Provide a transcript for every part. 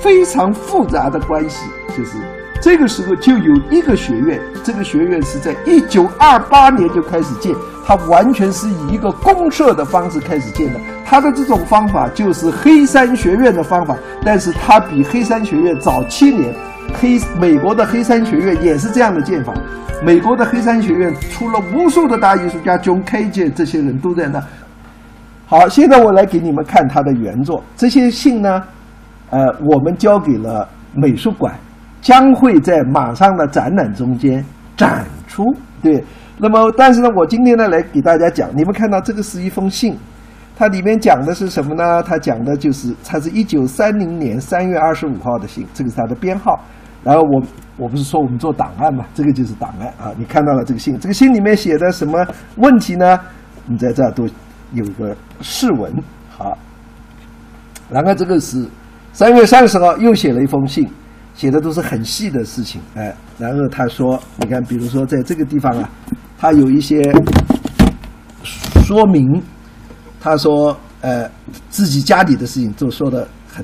非常复杂的关系，就是这个时候就有一个学院，这个学院是在1928年就开始建，它完全是以一个公社的方式开始建的。它的这种方法就是黑山学院的方法，但是它比黑山学院早7年。美国的黑山学院也是这样的建法。美国的黑山学院出了无数的大艺术家 ，John Cage 这些人都在那。好，现在我来给你们看他的原作。这些信呢，我们交给了美术馆，将会在马上的展览中间展出。对，那么但是呢，我今天呢来给大家讲，你们看到这个是一封信，它里面讲的是什么呢？它讲的就是它是1930年3月25号的信，这个是它的编号。然后我不是说我们做档案嘛，这个就是档案啊。你看到了这个信，这个信里面写的什么问题呢？你在这儿都有一个释文。好，然后这个是3月30号又写了一封信，写的都是很细的事情。然后他说，你看，比如说在这个地方啊，他有一些说明，他说自己家里的事情都说的很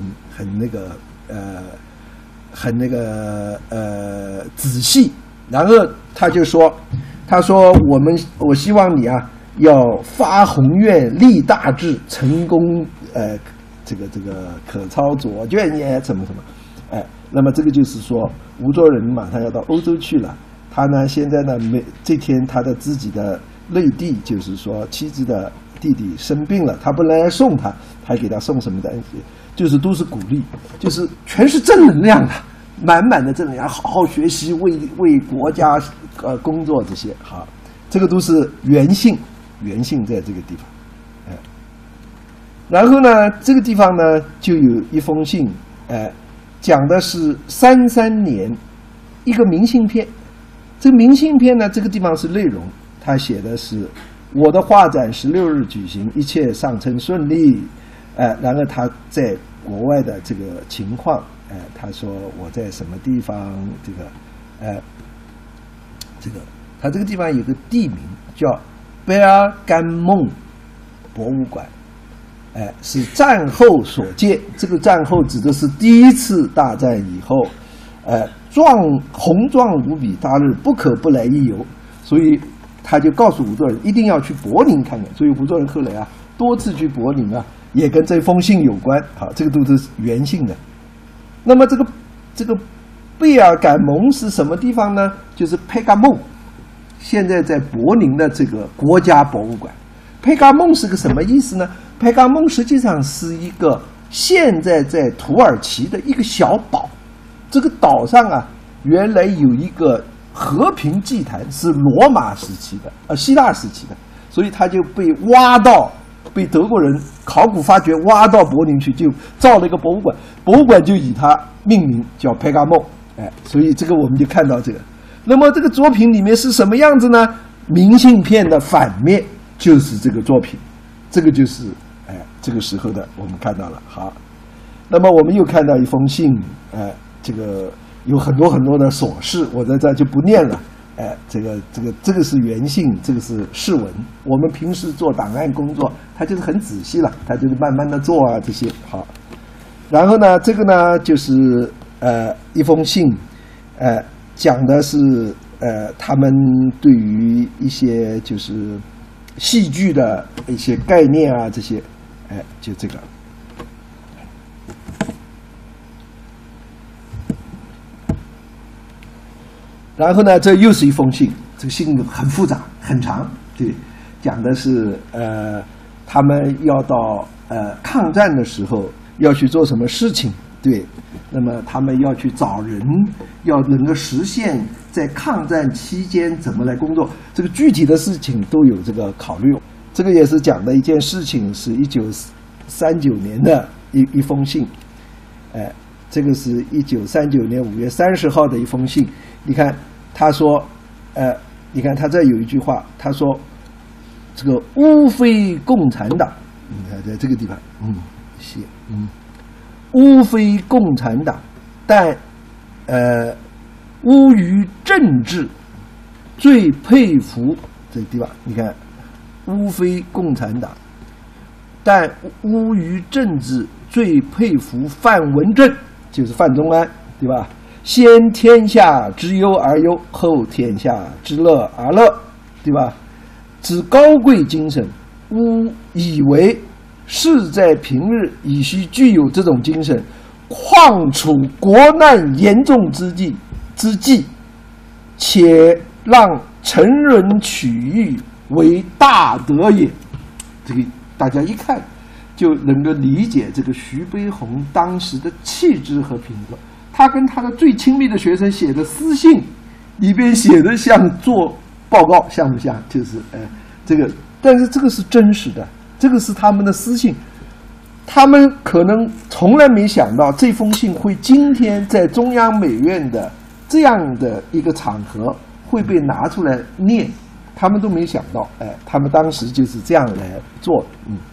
仔细。然后他就说，他说我希望你啊要发宏愿立大志，成功这个可操左卷也怎么那么这个就是说吴作人马上要到欧洲去了，他呢现在呢这天他的自己的内弟，就是说妻子的弟弟生病了，他不能来送他，还给他送什么东西，就是都是鼓励，就是全是正能量的，满满的正能量，好好学习，为国家工作这些。好，这个都是原信在这个地方。然后呢，这个地方呢就有一封信，讲的是33年一个明信片。这个明信片呢，这个地方是内容，他写的是我的画展16日举行，一切上称顺利。然后他在国外的这个情况，他说我在什么地方，他这个地方有个地名叫贝尔干孟博物馆，是战后所建。这个战后指的是第一次大战以后，宏壮无比，大日不可不来一游。所以他就告诉吴作人一定要去柏林看看。所以吴作人后来啊多次去柏林啊，也跟这封信有关。好，这个都是原信的。那么这个贝尔干蒙是什么地方呢？就是佩嘎孟，现在在柏林的这个国家博物馆。佩嘎孟是个什么意思呢？佩嘎孟实际上是一个现在在土耳其的一个小岛。这个岛上啊，原来有一个和平祭坛，是罗马时期的，希腊时期的，所以它就被德国人考古发掘挖到柏林去，就造了一个博物馆，博物馆就以它命名，叫佩嘎孟。所以这个我们就看到这个。那么这个作品里面是什么样子呢？明信片的反面就是这个作品，这个就是这个时候的我们看到了。好，那么我们又看到一封信，这个有很多很多的琐事，我在这就不念了。这个是原信，这个是释文。我们平时做档案工作，它就是很仔细了，它就是慢慢的做啊这些。好，然后呢，这个呢就是一封信，讲的是他们对于一些就是戏剧的一些概念啊这些，就这个。然后呢，这又是一封信，这个信很复杂很长，对，讲的是他们要到抗战的时候要去做什么事情，对，那么他们要去找人，要能够实现在抗战期间怎么来工作，这个具体的事情都有这个考虑。这个也是讲的一件事情，是1939年的一封信，这个是1939年5月30号的一封信。你看他说，你看他这有一句话，他说这个乌非共产党，你看在这个地方，写，乌非共产党，但乌于政治最佩服，这个地方你看乌非共产党，但乌于政治最佩服范文正。 就是范仲淹，对吧？先天下之忧而忧，后天下之乐而乐，对吧？之高贵精神，吾以为士在平日已须具有这种精神，况处国难严重之际，且让成人取义为大德也。这个大家一看就能够理解这个徐悲鸿当时的气质和品格。他跟他的最亲密的学生写的私信里边写的像做报告，像不像？就是这个，但是这个是真实的，这个是他们的私信。他们可能从来没想到这封信会今天在中央美院的这样的一个场合会被拿出来念，他们都没想到，他们当时就是这样来做，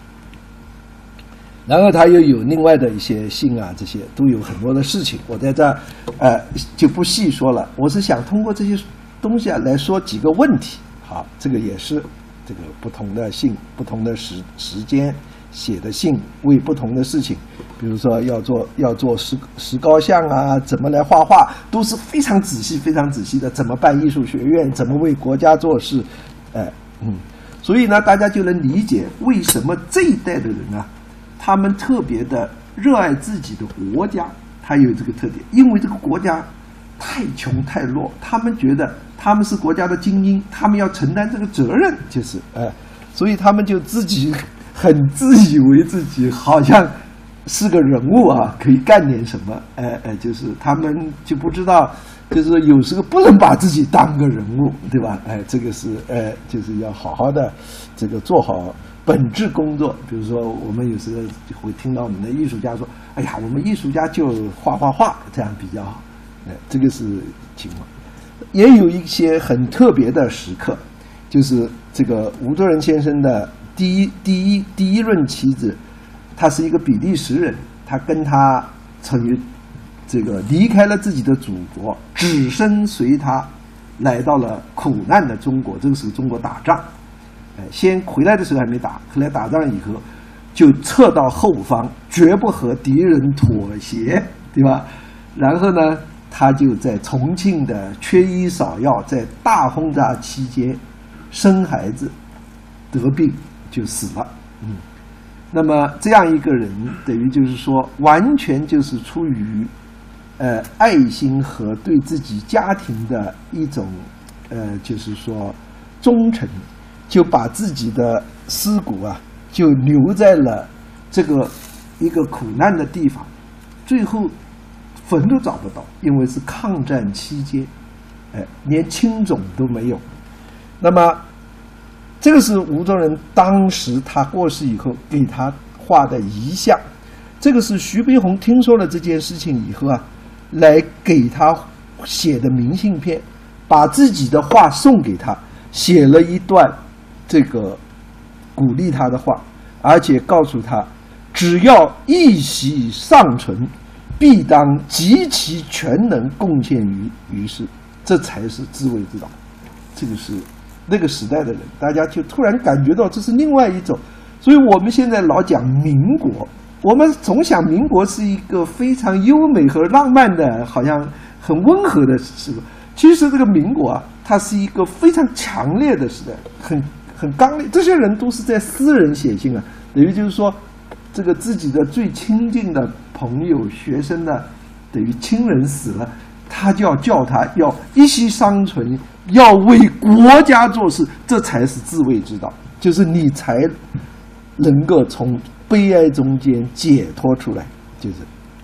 然后他又有另外的一些信啊，这些都有很多的事情，我在这儿就不细说了。我是想通过这些东西啊来说几个问题。好，这个也是这个不同的信，不同的时间写的信，为不同的事情，比如说要做石膏像啊，怎么来画画，都是非常仔细的，怎么办艺术学院，怎么为国家做事，所以呢，大家就能理解为什么这一代的人啊，他们特别的热爱自己的国家，他有这个特点，因为这个国家太穷太弱，他们觉得他们是国家的精英，他们要承担这个责任，就是所以他们就自己很自以为自己好像是个人物啊，可以干点什么，就是他们就不知道，就是有时候不能把自己当个人物，对吧？这个是就是要好好的这个做好本质工作。比如说我们有时候就会听到我们的艺术家说，哎呀，我们艺术家就画画这样比较好，这个是情况。也有一些很特别的时刻，就是这个吴作人先生的第一任妻子，他是一个比利时人，他跟他曾于这个离开了自己的祖国，只身随他来到了苦难的中国。这个时候中国打仗，先回来的时候还没打，后来打仗以后就撤到后方，绝不和敌人妥协，对吧？然后呢，他就在重庆的缺医少药，在大轰炸期间生孩子得病就死了。那么这样一个人，等于就是说完全就是出于爱心和对自己家庭的一种就是说忠诚，就把自己的尸骨啊就留在了这个一个苦难的地方，最后坟都找不到，因为是抗战期间，连青冢都没有。那么这个是吴作人当时他过世以后给他画的遗像，这个是徐悲鸿听说了这件事情以后啊，来给他写的明信片，把自己的画送给他，写了一段这个鼓励他的话，而且告诉他，只要一息尚存，必当极其全能贡献于世，这才是自卫之道。这个是那个时代的人，大家就突然感觉到这是另外一种。所以我们现在老讲民国，我们总想民国是一个非常优美和浪漫的，好像很温和的时代。其实这个民国啊，它是一个非常强烈的时代，很刚烈。这些人都是在私人写信啊，等于就是说，这个自己的最亲近的朋友、学生呢，等于亲人死了，他就要叫他要一息尚存，要为国家做事，这才是自卫之道，就是你才能够从悲哀中间解脱出来。就是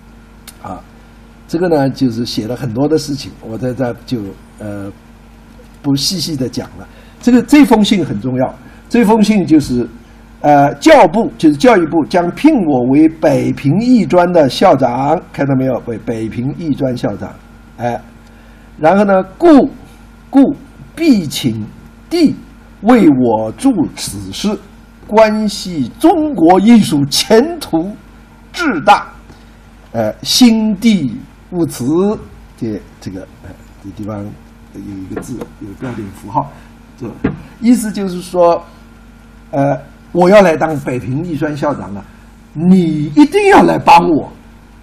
这个呢就是写了很多的事情，我在这就不细细的讲了。这封信很重要，这封信就是教部就是教育部将聘我为北平艺专的校长，看到没有？为北平艺专校长，然后呢，故必请弟为我助此事，关系中国艺术前途至大，心地勿辞。这个地方有一个字，有标点符号，这意思就是说，我要来当北平艺专校长了，你一定要来帮我，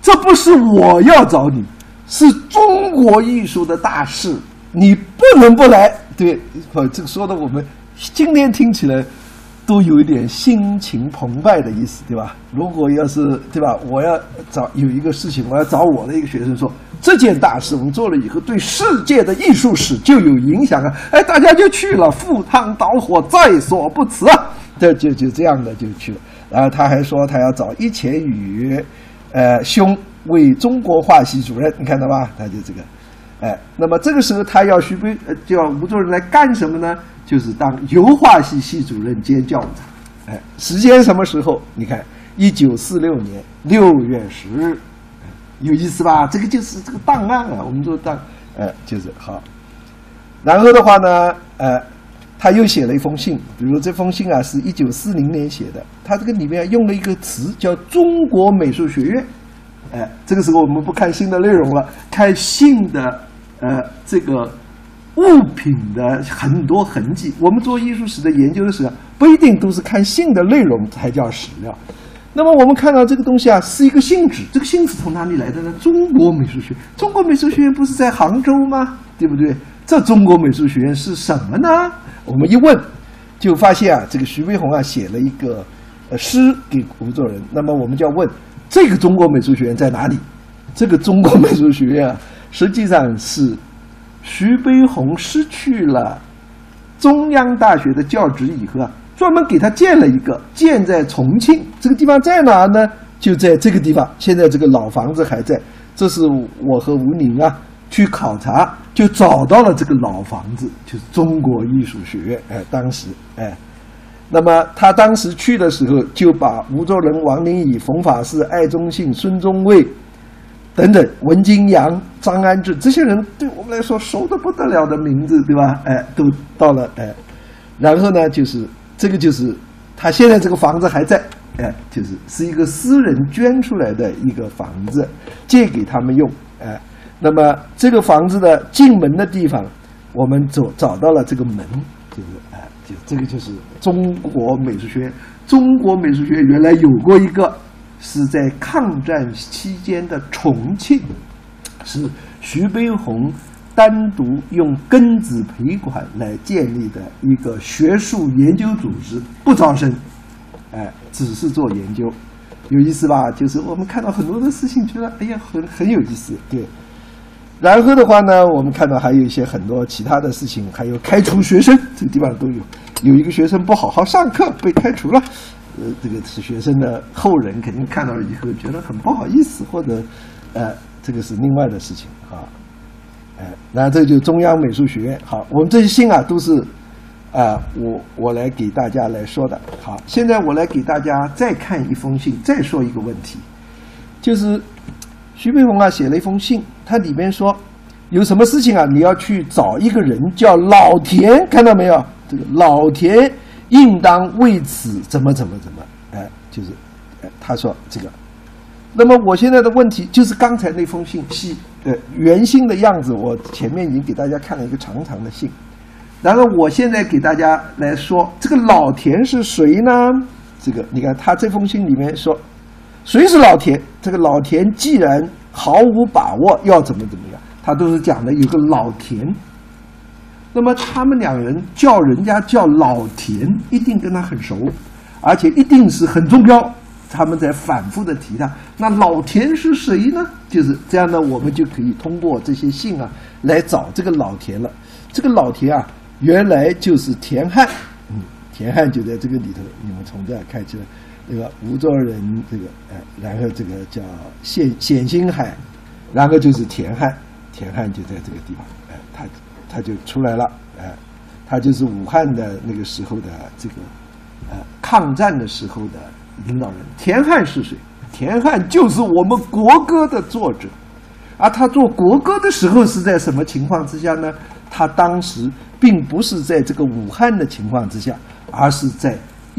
这不是我要找你，是中国艺术的大事，你不能不来。对，这个说的我们今天听起来都有一点心情澎湃的意思，对吧？如果要是对吧，我要有一个事情，我要找我的一个学生说，这件大事我们做了以后，对世界的艺术史就有影响啊！哎，大家就去了，赴汤蹈火，在所不辞啊！就这样的就去了。然后他还说他要找一钱宇兄为中国画系主任，你看到吧？他就这个。那么这个时候他要叫吴作人来干什么呢？就是当油画系系主任兼教务长。时间什么时候？你看，1946年6月10日，有意思吧？这个就是这个档案啊，我们说就是好。然后的话呢，他又写了一封信，比如这封信啊是1940年写的，他这个里面用了一个词叫中国美术学院。这个时候我们不看信的内容了，看信的这个物品的很多痕迹。我们做艺术史的研究的时候，不一定都是看信的内容才叫史料。那么我们看到这个东西啊，是一个信纸，这个信纸从哪里来的呢？中国美术学院，中国美术学院不是在杭州吗？对不对？这中国美术学院是什么呢？我们一问，就发现啊，这个徐悲鸿啊写了一个诗给吴作人。那么我们就要问，这个中国美术学院在哪里？这个中国美术学院啊，实际上是徐悲鸿失去了中央大学的教职以后啊，专门给他建了一个，建在重庆。这个地方在哪呢？就在这个地方，现在这个老房子还在。这是我和吴宁啊去考察，就找到了这个老房子，就是中国艺术学院。当时那么他当时去的时候，就把吴作人、王灵乙、冯法士、艾宗信、孙中卫等等，文金阳、张安志这些人，对我们来说熟得不得了的名字，对吧？都到了。然后呢，就是这个就是他现在这个房子还在，是一个私人捐出来的一个房子，借给他们用。那么这个房子的进门的地方，我们找到了这个门，就这个就是中国美术学院。中国美术学院原来有过一个，是在抗战期间的重庆，是徐悲鸿单独用庚子赔款来建立的一个学术研究组织，不招生，只是做研究，有意思吧？就是我们看到很多的事情，觉得哎呀很有意思，对。然后的话呢，我们看到还有一些很多其他的事情，还有开除学生，这个地方都有。有一个学生不好好上课被开除了，这个是学生的后人肯定看到了以后觉得很不好意思，或者这个是另外的事情啊。那这就中央美术学院。好，我们这些信啊都是我来给大家来说的。好，现在我来给大家再看一封信，再说一个问题，就是徐悲鸿啊写了一封信，他里面说有什么事情啊，你要去找一个人叫老田，看到没有？这个老田应当为此怎么，就是他说这个。那么我现在的问题就是刚才那封信原信的样子，我前面已经给大家看了一个长长的信，然后我现在给大家来说，这个老田是谁呢？这个你看他这封信里面说，谁是老田？这个老田既然毫无把握要怎么样，他都是讲的有个老田。那么他们两人叫人家叫老田，一定跟他很熟，而且一定是很中标。他们在反复的提他，那老田是谁呢？就是这样呢，我们就可以通过这些信啊来找这个老田了。这个老田啊，原来就是田汉，田汉就在这个里头。你们从这儿看起来，那个吴作人这个然后这个叫冼星海，然后就是田汉，田汉就在这个地方，他就出来了，他就是武汉的那个时候的这个抗战的时候的领导人。田汉是谁？田汉就是我们国歌的作者，而他做国歌的时候是在什么情况之下呢？他当时并不是在这个武汉的情况之下，而是在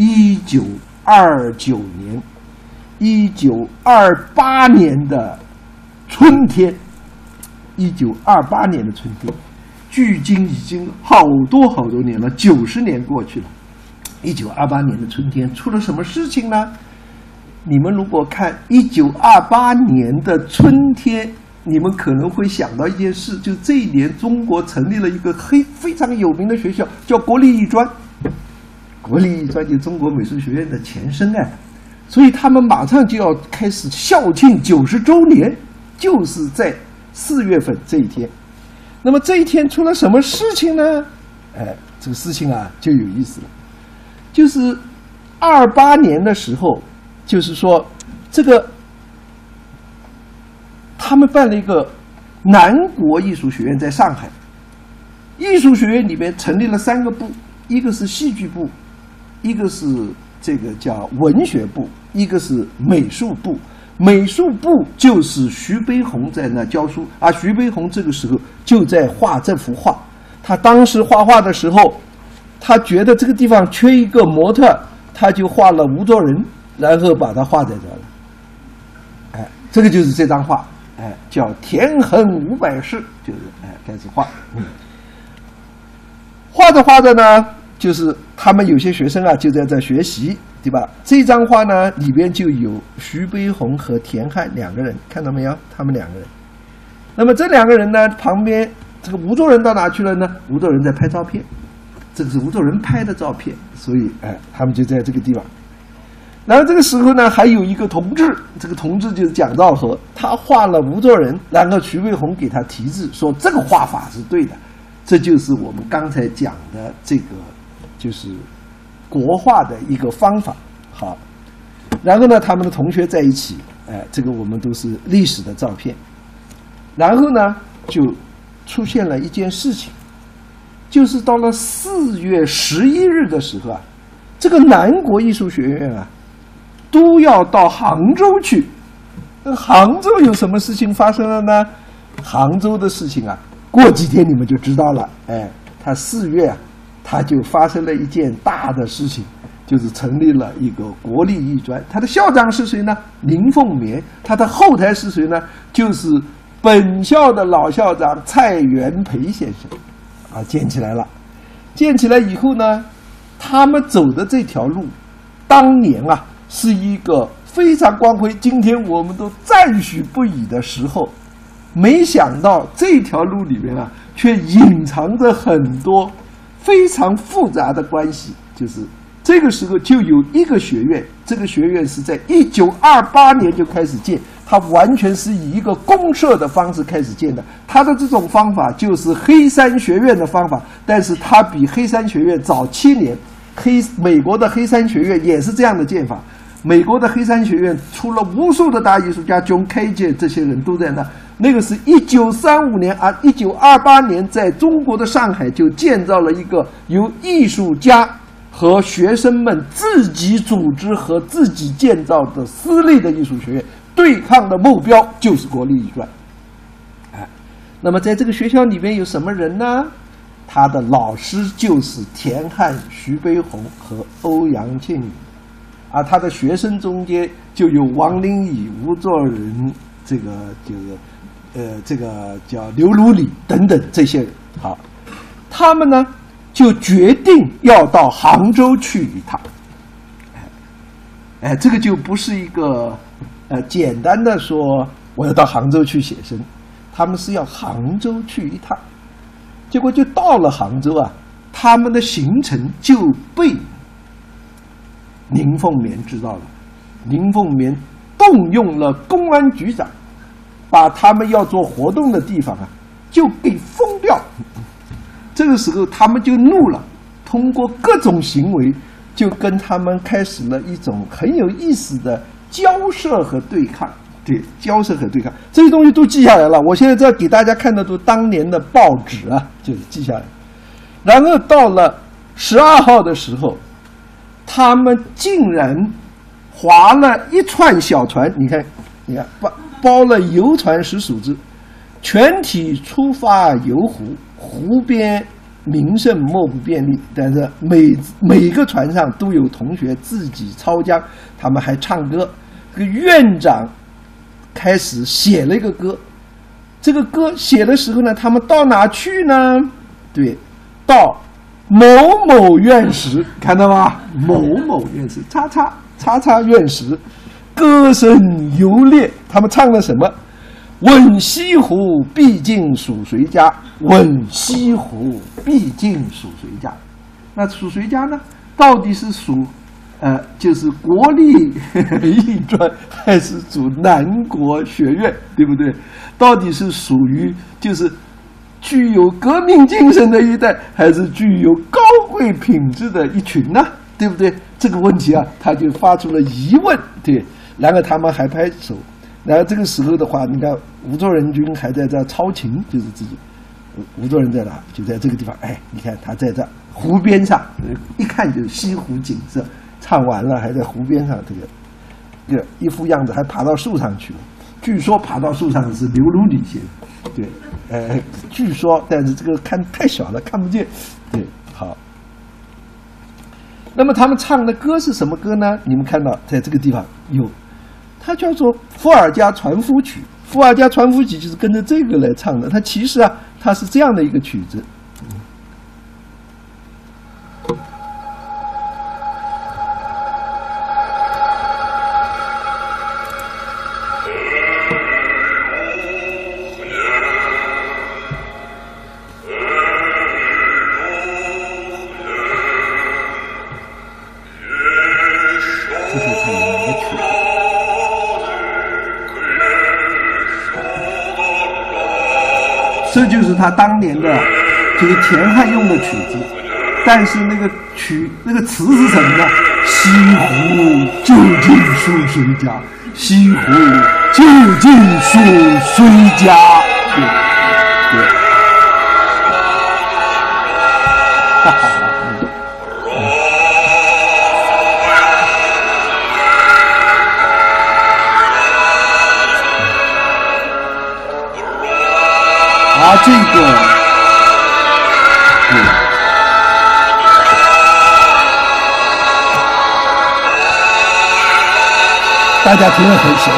1928年的春天，1928年的春天，距今已经好多年了，90年过去了。1928年的春天出了什么事情呢？ 你们如果看1928年的春天，你们可能会想到一件事，就这一年中国成立了一个非常有名的学校，叫国立艺专。国立艺专就中国美术学院的前身哎，所以他们马上就要开始校庆90周年，就是在4月份这一天。那么这一天出了什么事情呢？哎，这个事情啊就有意思了，就是28年的时候，就是说这个他们办了一个南国艺术学院，在上海。艺术学院里面成立了3个部，一个是戏剧部，一个是这个叫文学部，一个是美术部。美术部就是徐悲鸿在那教书，而徐悲鸿这个时候就在画这幅画。他当时画画的时候，他觉得这个地方缺一个模特，他就画了吴作人，然后把它画在这了。哎，这个就是这张画，哎，叫《田横500事》，就是开始画。画着画着呢，就是他们有些学生啊就在这学习，对吧？这张画呢里边就有徐悲鸿和田汉2个人，看到没有？他们2个人。那么这2个人呢，旁边这个吴作人到哪去了呢？吴作人在拍照片，这个是吴作人拍的照片，所以他们就在这个地方。然后这个时候呢，还有一个同志，这个同志就是蒋兆和，他画了吴作人，然后徐悲鸿给他题字，说这个画法是对的。这就是我们刚才讲的这个，就是国画的一个方法。好，然后呢，他们的同学在一起，这个我们都是历史的照片。然后呢，就出现了一件事情，就是到了4月11日的时候啊，这个南国艺术学院啊，都要到杭州去。杭州有什么事情发生了呢？杭州的事情啊，过几天你们就知道了。他4月啊，他就发生了一件大的事情，就是成立了一个国立艺专。他的校长是谁呢？林凤眠。他的后台是谁呢？就是本校的老校长蔡元培先生啊，建起来了。建起来以后呢，他们走的这条路，当年啊是一个非常光辉，今天我们都赞许不已的时候。没想到这条路里面啊，却隐藏着很多非常复杂的关系。就是这个时候就有一个学院，这个学院是在1928年就开始建，它完全是以一个公社的方式开始建的。它的这种方法就是黑山学院的方法，但是它比黑山学院早7年。美国的黑山学院也是这样的建法。美国的黑山学院出了无数的大艺术家，John Cage 这些人都在那。那个是1935年啊，1928年在中国的上海就建造了一个由艺术家和学生们自己组织和自己建造的私立的艺术学院，对抗的目标就是国立艺专。那么在这个学校里面有什么人呢？他的老师就是田汉、徐悲鸿和欧阳靖宇。他的学生中间就有王灵乙、吴作人，这个叫刘如礼等等这些人。好，他们呢就决定要到杭州去一趟。这个就不是一个简单的说我要到杭州去写生，他们是要杭州去一趟。结果就到了杭州啊，他们的行程就被林凤眠知道了。林凤眠动用了公安局长，把他们要做活动的地方啊就给封掉。这个时候他们就怒了，通过各种行为就跟他们开始了一种很有意思的交涉和对抗。对，交涉和对抗这些东西都记下来了。我现在这给大家看的都当年的报纸啊，就是记下来。然后到了12号的时候，他们竟然划了一串小船，你看包了游船10数只，全体出发游湖，湖边名胜莫不便利。但是每个船上都有同学自己抄家，他们还唱歌。这个院长开始写了一个歌，这个歌写的时候呢，他们到哪去呢？对，到某某院士，看到吗？某某院士，叉叉院士， 歌声游猎。他们唱了什么？问西湖毕竟属谁家？问西湖毕竟属谁家？那属谁家呢？到底是属就是国立艺专，还是属南国学院，对不对？到底是属于就是具有革命精神的一代，还是具有高贵品质的一群呢？对不对？这个问题啊，他就发出了疑问。对，然后他们还拍手。然后这个时候的话，你看吴作人君还在这操琴，就是自己。吴作人在哪？就在这个地方。哎，你看他在这湖边上，一看就是西湖景色。唱完了，还在湖边上，这个一副样子，还爬到树上去了。据说爬到树上的是刘如理先生，对，据说，但是这个看太小了，看不见。对，好。那么他们唱的歌是什么歌呢？你们看到在这个地方有，它叫做《伏尔加船夫曲》。伏尔加船夫曲就是跟着这个来唱的。它其实啊，它是这样的一个曲子。这就是他当年的这个田汉用的曲子，但是那个词是什么呢？西湖究竟属谁家？西湖究竟属谁家？对，哈哈。这个，大家听得很熟。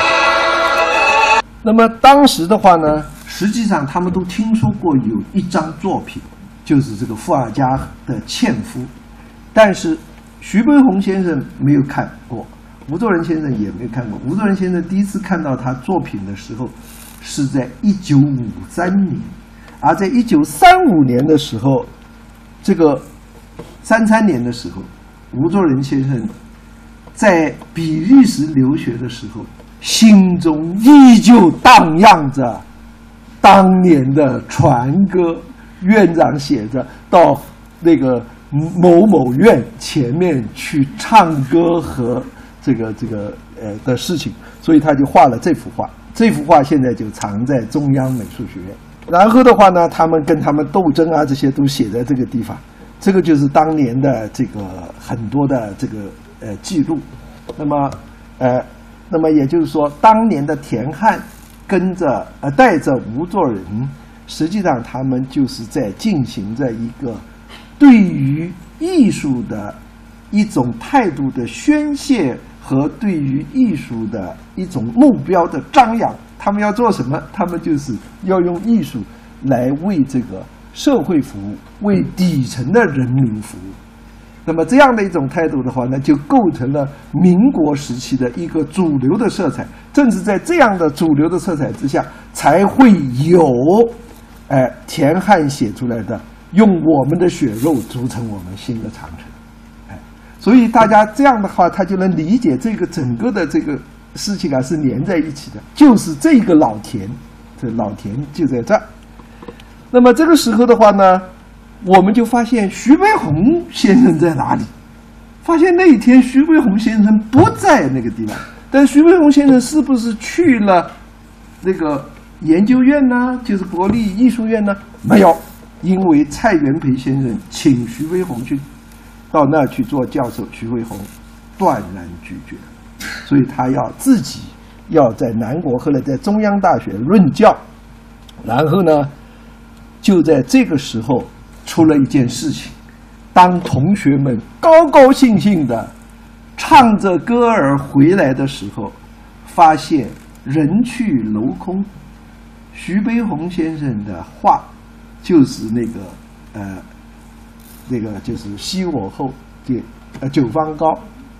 那么当时的话呢，实际上他们都听说过有一张作品，就是这个伏尔加的《纤夫》，但是徐悲鸿先生没有看过，吴作人先生也没有看过。吴作人先生第一次看到他作品的时候，是在1953年，而在1935年的时候，这个33年的时候，吴作人先生在比利时留学的时候，心中依旧荡漾着当年的船歌。院长写着到那个某某院前面去唱歌和的事情，所以他就画了这幅画。这幅画现在就藏在中央美术学院。然后的话呢，他们跟他们斗争啊，这些都写在这个地方。这个就是当年的这个很多的这个记录。那么也就是说，当年的田汉跟着带着吴作人，实际上他们就是在进行着一个对于艺术的一种态度的宣泄和对于艺术的一种目标的张扬。他们要做什么？他们就是要用艺术来为这个社会服务，为底层的人民服务。那么这样的一种态度的话呢，就构成了民国时期的一个主流的色彩。正是在这样的主流的色彩之下，才会有田汉写出来的用我们的血肉筑成我们新的长城。所以大家这样的话，他就能理解这个整个的这个事情啊是连在一起的，就是这个老田，这老田就在这儿。那么这个时候的话呢，我们就发现徐悲鸿先生在哪里？发现那一天徐悲鸿先生不在那个地方，但徐悲鸿先生是不是去了那个研究院呢？就是国立艺术院呢？没有，因为蔡元培先生请徐悲鸿去到那儿去做教授，徐悲鸿断然拒绝，所以他要自己要在南国，后来在中央大学任教。然后呢，就在这个时候出了一件事情，当同学们高高兴兴的唱着歌儿回来的时候，发现人去楼空。徐悲鸿先生的画就是那个就是昔我后，九方高，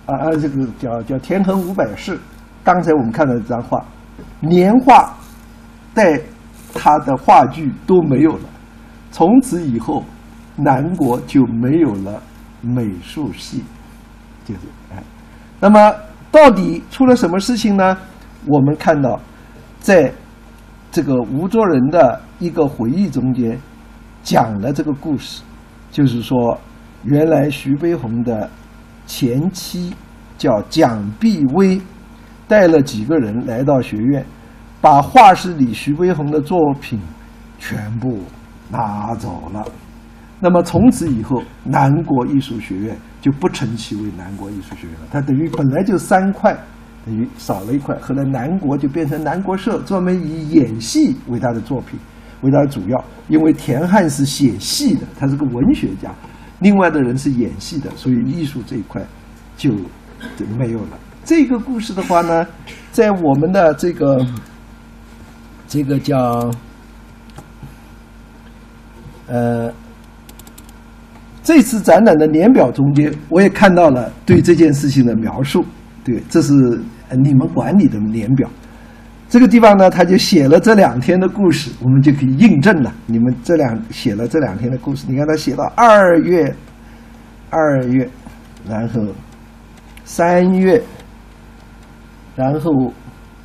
这个叫田横500士。刚才我们看到这张画，年画带他的话剧都没有了，从此以后南国就没有了美术系，就是那么到底出了什么事情呢？我们看到在这个吴作人的一个回忆中间讲了这个故事，就是说原来徐悲鸿的前妻叫蒋碧薇，带了几个人来到学院，把画室里徐悲鸿的作品全部拿走了。那么从此以后，南国艺术学院就不称其为南国艺术学院了，它等于本来就3块，等于少了1块。后来南国就变成南国社，专门以演戏为他的作品为他的主要。因为田汉是写戏的，他是个文学家，另外的人是演戏的，所以艺术这一块就没有了。这个故事的话呢，在我们的这个叫这次展览的年表中间，我也看到了对这件事情的描述。对，这是你们管理的年表。这个地方呢，他就写了这2天的故事，我们就可以印证了。你们写了这2天的故事，你看他写到2月，然后3月，然后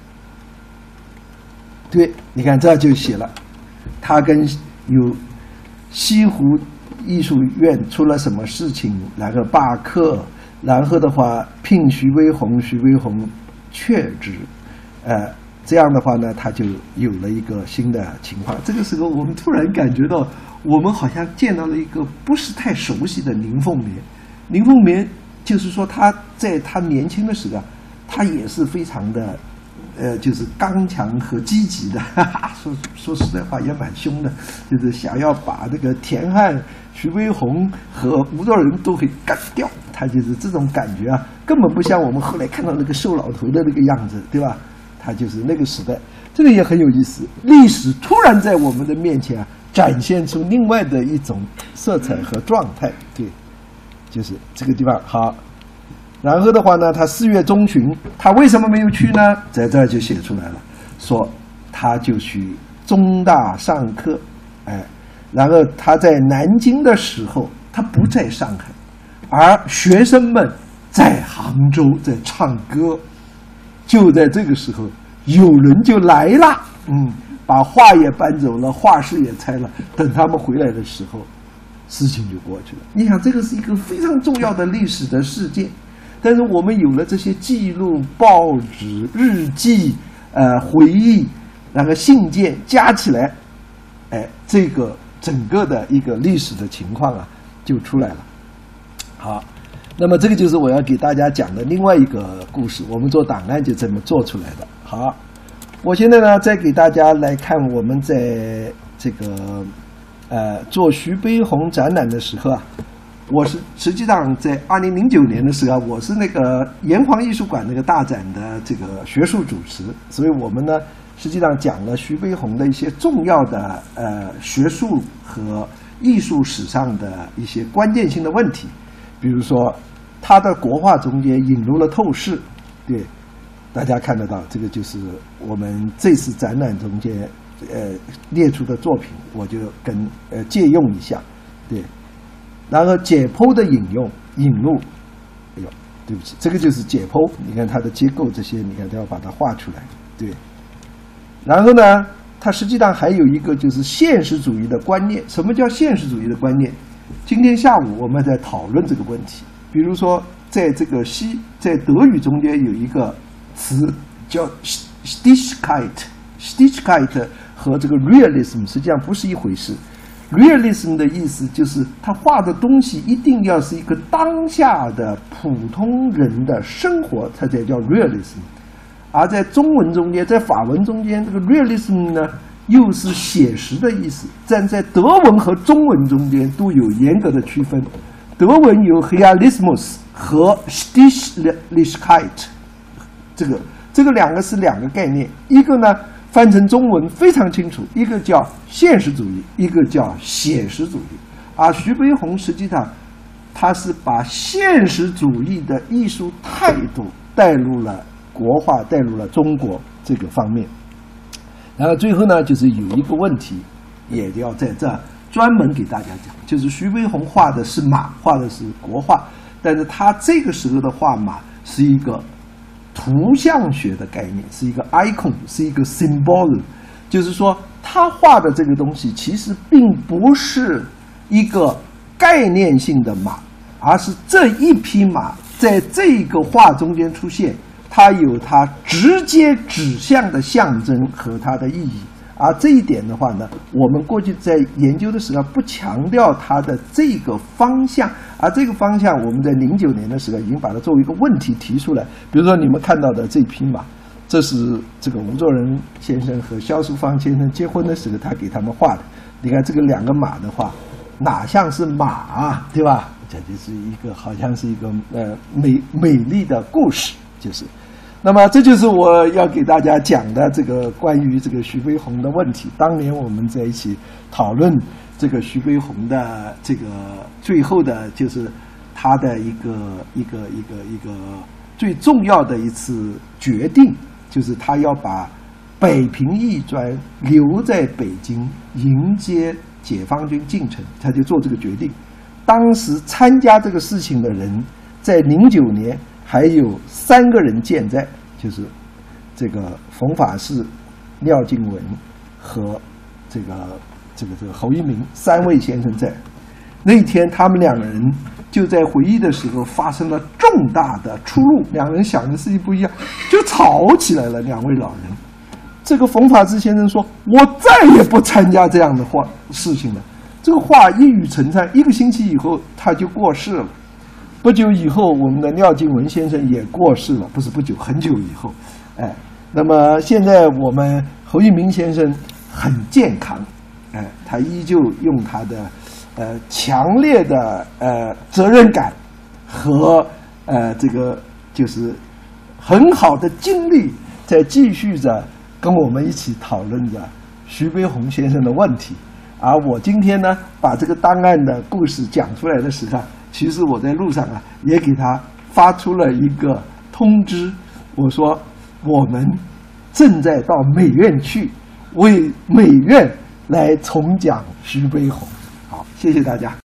对，你看这就写了，他跟有西湖艺术院出了什么事情，然后罢课，然后的话聘徐悲鸿却之，这样的话呢，他就有了一个新的情况。这个时候，我们突然感觉到，我们好像见到了一个不是太熟悉的林凤眠。林凤眠就是说，他在他年轻的时候，他也是非常的。就是刚强和积极的，说实在话也蛮凶的，就是想要把这个田汉、徐悲鸿和吴作人都给干掉。他就是这种感觉啊，根本不像我们后来看到那个瘦老头的那个样子，对吧？他就是那个时代，这个也很有意思。历史突然在我们的面前展现出另外的一种色彩和状态，对，就是这个地方好。然后的话呢，他4月中旬，他为什么没有去呢？在这儿就写出来了，说他就去中大上课，然后他在南京的时候，他不在上海，而学生们在杭州在唱歌，就在这个时候，有人就来了，把画也搬走了，画室也拆了。等他们回来的时候，事情就过去了。你想，这个是一个非常重要的历史的事件。但是我们有了这些记录、报纸、日记、回忆，然后信件加起来，这个整个的一个历史的情况就出来了。好，那么这个就是我要给大家讲的另外一个故事。我们做档案就这么做出来的。好，我现在呢再给大家来看我们在这个做徐悲鸿展览的时候我是实际上在2009年的时候，我是那个炎黄艺术馆那个大展的这个学术主持，所以我们呢实际上讲了徐悲鸿的一些重要的学术和艺术史上的一些关键性的问题，比如说他的国画中间引入了透视，对，大家看得到，这个就是我们这次展览中间列出的作品，我就跟借用一下，对。然后解剖的引入，哎呦，对不起，这个就是解剖。你看它的结构这些，你看都要把它画出来，对。然后呢，它实际上还有一个就是现实主义的观念。什么叫现实主义的观念？今天下午我们在讨论这个问题。比如说，在这个在德语中间有一个词叫 Stichkeit 和这个 realism 实际上不是一回事。realism 的意思就是他画的东西一定要是一个当下的普通人的生活，它才叫 realism。而在中文中间，在法文中间，这个 realism 呢又是写实的意思。但在德文和中文中间都有严格的区分。德文有 realismus 和 Stichlichkeit， 这个两个是两个概念，一个呢翻成中文非常清楚，一个叫现实主义，一个叫写实主义。而徐悲鸿实际上他是把现实主义的艺术态度带入了国画，带入了中国这个方面。然后最后呢，就是有一个问题也要在这专门给大家讲，就是徐悲鸿画的是马，画的是国画，但是他这个时候的画马是一个图像学的概念，是一个 icon， 是一个 symbol， 就是说他画的这个东西其实并不是一个概念性的马，而是这一匹马在这个画中间出现，它有它直接指向的象征和它的意义。而这一点的话呢，我们过去在研究的时候不强调它的这个方向，而这个方向我们在09年的时候已经把它作为一个问题提出来。比如说你们看到的这匹马，这是这个吴作人先生和萧淑芳先生结婚的时候他给他们画的。你看这个两个马的话，哪像是马啊，对吧？这就是一个好像是一个美丽的故事，就是。那么这就是我要给大家讲的这个关于这个徐悲鸿的问题。当年我们在一起讨论这个徐悲鸿的这个最后的就是他的一个最重要的一次决定，就是他要把北平艺专留在北京迎接解放军进城，他就做这个决定。当时参加这个事情的人在09年还有3个人健在，就是这个冯法士、廖敬文和这个侯一鸣3位先生在。那一天他们2个人就在回忆的时候发生了重大的出入，2人想的事情不一样，就吵起来了。2位老人，这个冯法士先生说：“我再也不参加这样的事情了。”这个话一语成谶，1个星期以后他就过世了。不久以后，我们的廖敬文先生也过世了，不是不久，很久以后。那么现在我们侯一鸣先生很健康，他依旧用他的强烈的责任感和这个就是很好的精力，在继续着跟我们一起讨论着徐悲鸿先生的问题。而我今天呢，把这个档案的故事讲出来的时候，其实我在路上啊，也给他发出了一个通知，我说我们正在到美院去，为美院来重讲徐悲鸿。好，谢谢大家。